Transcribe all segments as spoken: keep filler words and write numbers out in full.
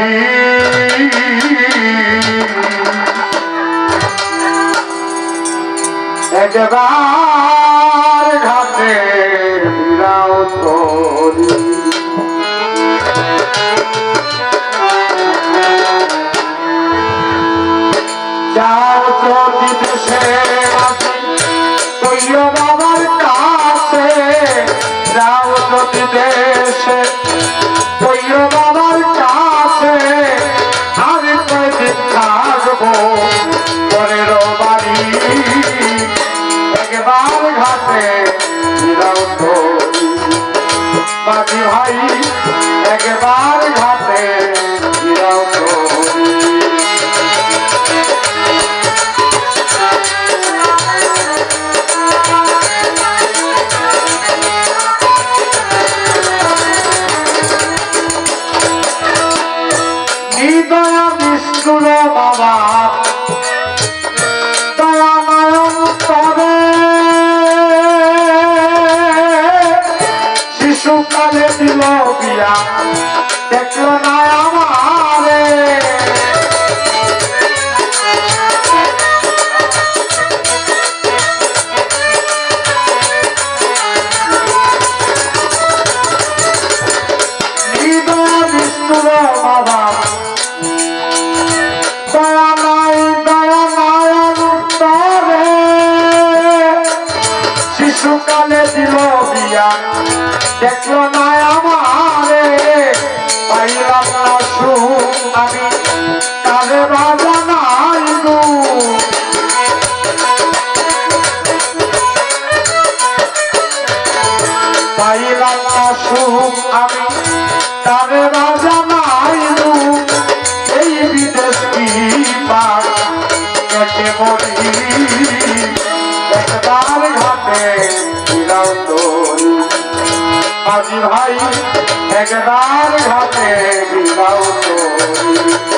একবার ঘাটে ফিরাও তোরি যাও যদি দেশে আসি কইও বাবার কাছে যাও যদি দেশে কইও বাবার কাছে আর কয়দিন থাকবো পরের বাড়ি একবার ঘাটে ফিরাও তোরি বাজি ভাই একবার ঘাটে ফিরাও তোরি দয়া বিষ্ণুর বাবা দয়া নয়ন তবে শিশুকালে দিল বিয়া দেখল না আমারে দয়া বিষ্ণুর বাবা দয়া নাই দয়া নয়ন তবে শিশুকালে দিল বিয়া দেখলো না আমারে পাইলাম না সুখ আমি কালে বাজা নাই গো পাইলাম না সুখ আমি কালে বাজা নাই গো এই বিদেশ কি পার কেটে মরি একবার ঘাটে ফিরাও তোরি আজি ভাই একবার ঘাটে ফিরাও তোরি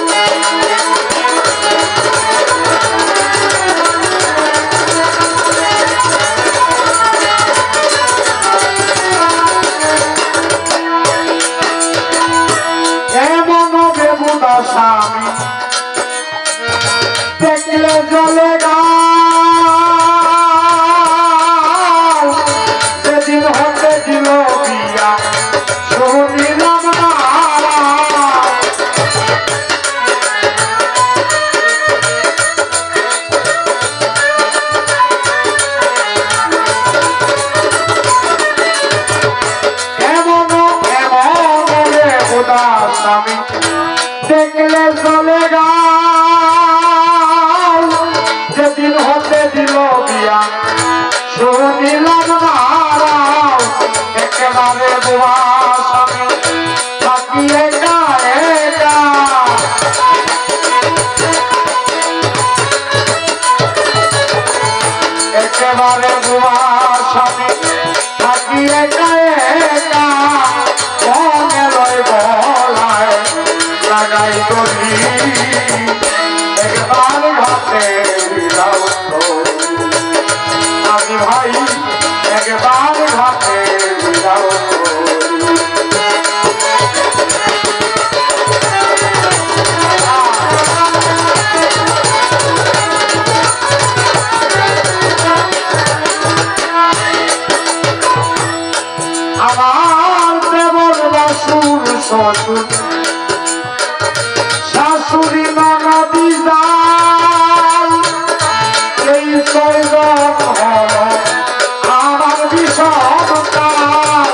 এমন বেবুদা স্বামী দেখলে জলে গা যেদিন হতে দিল বিয়া শুনিলাম না এমন এমন রে উদাস স্বামী দেখলে চলে গা যেদিন হতে দিল বিয়া শুনিলাম না একেবারে বুয়া স্বামী থাকি একা একা একেবারে বুয়া স্বামী থাকি একা একা মনে লয় গলায় লাগাই করি একবার ঘাটে ফিরাও তোরি আজি ভাই একবার ঘাটে ফিরাও তোরি আমার দেবর বাসুর শ্বশুর শাশুড়ি ননদি যান এই সৈজন হল আমার বিষম কাল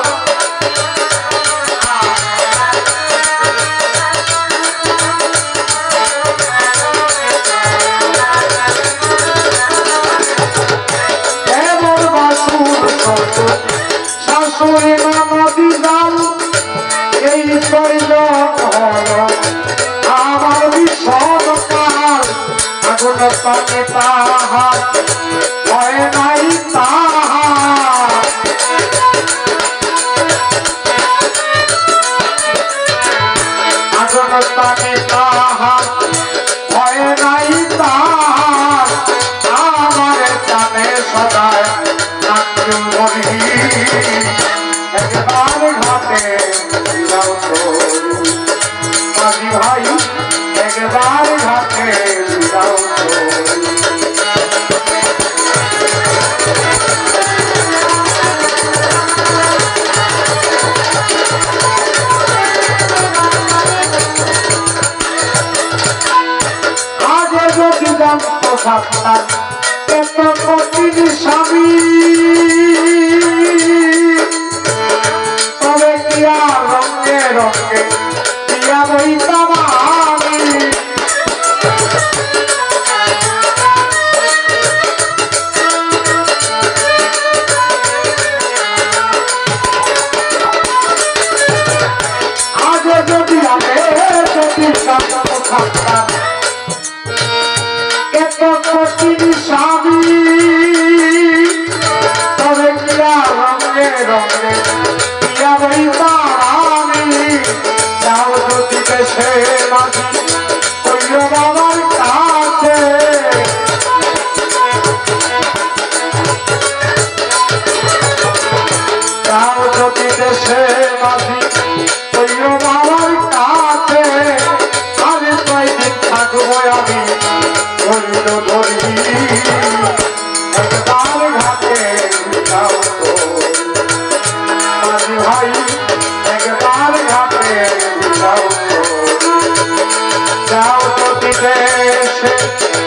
দেবর বাসুর শ্বশুর শাশুড়ি ননদি যান এই সৈজন হল আমার বিষম কাল আগুন পানে তাহার ভয় নাই তাহার আগুন পানে তাহার ভয় নাই তাহার আমার জানে সদায় নাচু মরি একবার ঘাটে ফিরাও তোরি মাঝি ভাই একবার ঘাটে যাও আগে যদি জানত সাতটার এত কঠিন স্বামী তবে কি আর রঙে রঙে দিয়া বইতাম আমি আগে যদি আগে যদি জানত সাতটার এত কঠিন স্বামী তবে কিয়া রঙে রঙে কিয়া বইতাম যাও যদি দেশে মাঝি কইল বাবার কাছে যাও যদি দেশে মাঝি কইল বাবার কাছে আমি কয়দিন থাকবো আমি ধরিল ধরি একবার ঘাটে যাও তো মাঝি ভাই একবার ঘাটে যাও তো যাও তো বিদেশে